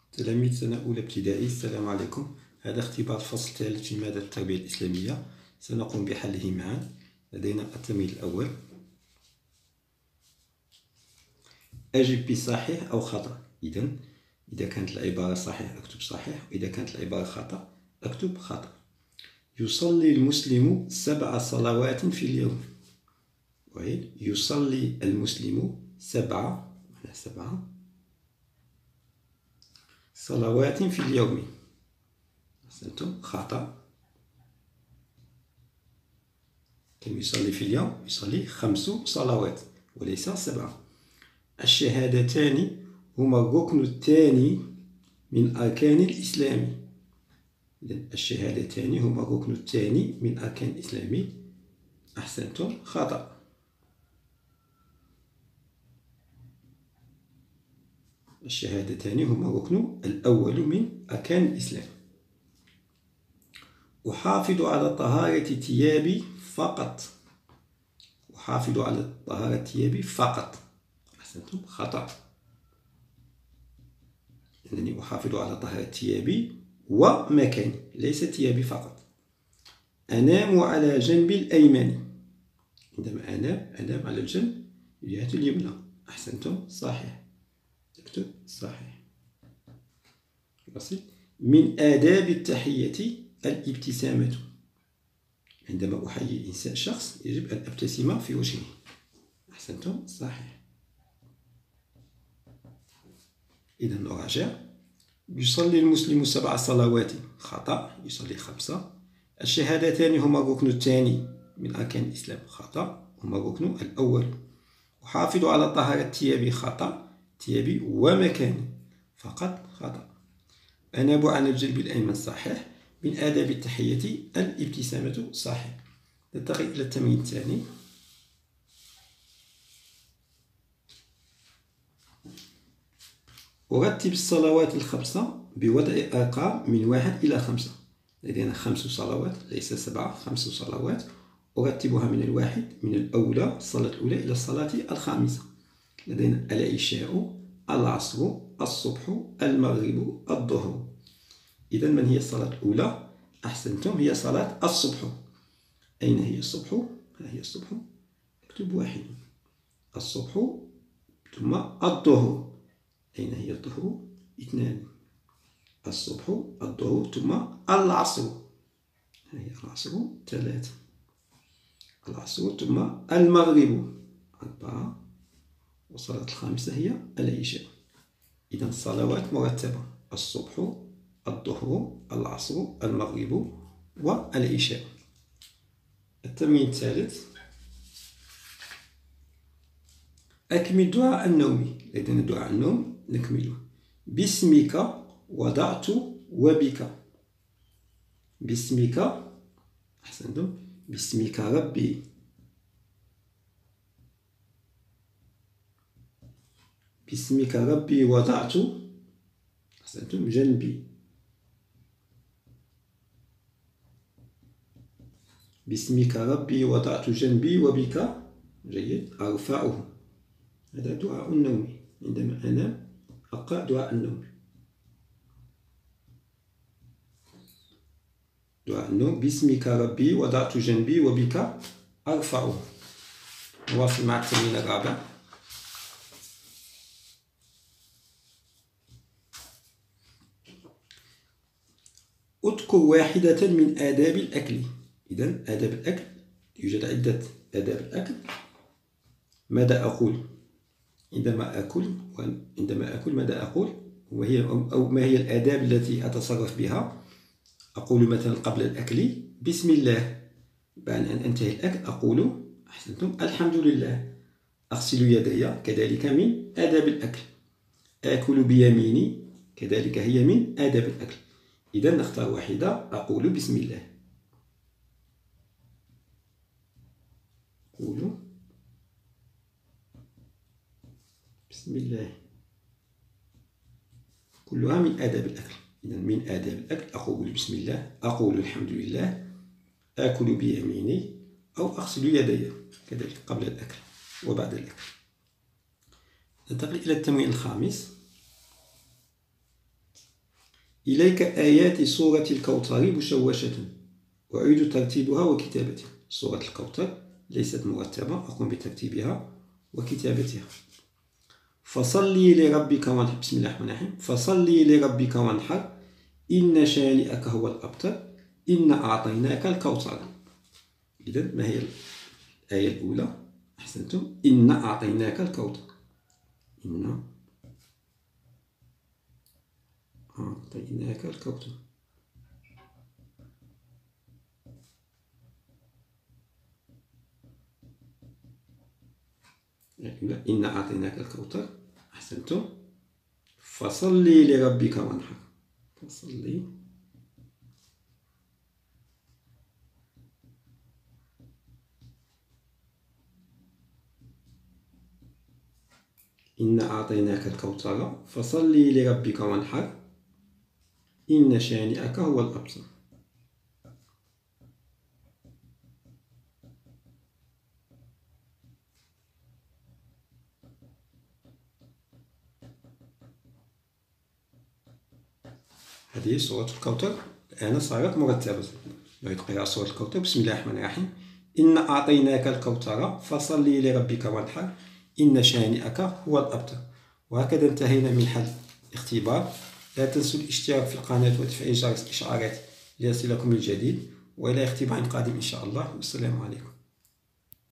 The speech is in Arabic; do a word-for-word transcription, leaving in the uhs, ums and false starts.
تلاميذ سنة أولى ابتدائي، السلام عليكم. هذا اختبار الفصل الثالث في مادة التربية الإسلامية، سنقوم بحله معا. لدينا التمرين الأول: أجب بصحيح أو خطأ. إذن إذا كانت العبارة صحيح أكتب صحيح، وإذا كانت العبارة خطأ أكتب خطأ. يصلي المسلم سبع صلوات في اليوم. وعيد: يصلي المسلم سبع سبعة صلوات في اليوم. أحسنتم، خطأ. كم يصلي في اليوم؟ يصلي خمس صلوات وليس سبعة. الشهادتان هما الركن الثاني من أركان الإسلام. الشهادتان هما الركن الثاني من أركان الإسلام. أحسنتم، خطأ. الشهادتان هما الركن الأول من أركان الإسلام. أحافظ على طهارة ثيابي فقط. أحافظ على طهارة ثيابي فقط. أحسنتم، خطأ. أنني أحافظ على طهارة ثيابي ومكاني، ليس ثيابي فقط. أنام على جنبي الأيمن. عندما أنام أنام على الجنب الجهة اليمنى. أحسنتم، صحيح. اكتب صحيح. من آداب التحية الابتسامة. عندما أحيي إنسان شخص يجب أن أبتسم في وجهه. أحسنتم، صحيح. إذا نراجع: يصلي المسلم سبع صلوات، خطأ، يصلي خمسة. الشهادتان هما الركن الثاني من أركان الإسلام، خطأ، هما الركن الأول. أحافظ على طهارة ثيابي، خطأ، ثيابي ومكاني فقط، خطأ. أنام على الجنب الأيمن، صحيح. من آداب التحية الابتسامة، صحيح. ننتقل إلى التمرين الثاني. أرتب الصلوات الخمسة بوضع أرقام من واحد إلى خمسة. لدينا خمس صلوات ليس سبعة، خمس صلوات. أرتبها من الواحد، من الأولى الصلاة الأولى إلى الصلاة الخامسة. لدينا العشاء، العصر، الصبح، المغرب، الظهر. إذا من هي الصلاة الأولى؟ أحسنتم، هي صلاة الصبح. أين هي الصبح؟ ها هي الصبح، اكتب واحد. الصبح. ثم الظهر. أين هي الظهر؟ اثنان. الصبح، الظهر، ثم العصر. ها هي العصر، ثلاثة. العصر ثم المغرب، أربعة. والصلاة الخامسة هي العشاء. إذا الصلوات مرتبة: الصبح، الظهر، العصر، المغرب، والعشاء. التمرين الثالث: أكمل دعاء النوم. لدينا دعاء النوم، نكمله: باسمك وضعت وبك. باسمك. أحسنتم، باسمك ربي. باسمك ربي وضعت. أحسنتم، جنبي. باسمك ربي وضعت جنبي وبك، جيد، أرفعه. هذا دعاء النوم. عندما أنام أقرأ دعاء النوم. دعاء النوم: باسمك ربي وضعت جنبي وبك أرفعه. نواصل مع التمرين الرابع. اذكر واحدة من آداب الأكل. إذا آداب الأكل، يوجد عدة آداب الأكل. ماذا أقول عندما أكل؟ وعندما أكل ماذا أقول؟ وهي أو ما هي الآداب التي أتصرف بها؟ أقول مثلا قبل الأكل بسم الله. بعد أن أنتهي الأكل أقول أحسنتم الحمد لله. أغسل يدي، كذلك من آداب الأكل. آكل بيميني، كذلك هي من آداب الأكل. إذا نختار واحدة. أقول بسم الله. أقول بسم الله، كلها من آداب الأكل. إذا من آداب الأكل أقول بسم الله، أقول الحمد لله، آكل بيميني، أو أغسل يدي كذلك قبل الأكل وبعد الأكل. ننتقل إلى التمرين الخامس. إليك آيات سورة الكوثر مشوشة أعيد ترتيبها وكتابتها. سورة الكوثر ليست مرتبة، أقوم بترتيبها وكتابتها. فصلي لربك وانحر، بسم الله الرحمن الرحيم. فصلي لربك وانحر إن شانئك هو الأبتر إن أعطيناك الكوثر. إذن ما هي الآية الأولى؟ أحسنتم، إن أعطيناك الكوثر. إن أعطيناك الكوثر. إن أعطيناك الكوثر. أحسنتم. فصلي لربك وانحر. فصلي إن أعطيناك الكوثر فصلي لربك وانحر إن شانئك هو الأبتر. هذه سورة الكوثر الآن صارت مرتبة. نعيد قراءة سورة الكوثر. بسم الله الرحمن الرحيم. إن أعطيناك الكوثر فصلي لربك وانحر إن شانئك هو الأبتر. وهكذا انتهينا من حل الاختبار. لا تنسوا الاشتراك في القناة وتفعيل جرس الإشعارات ليصلكم الجديد، وإلى اختبار قادم إن شاء الله، والسلام عليكم.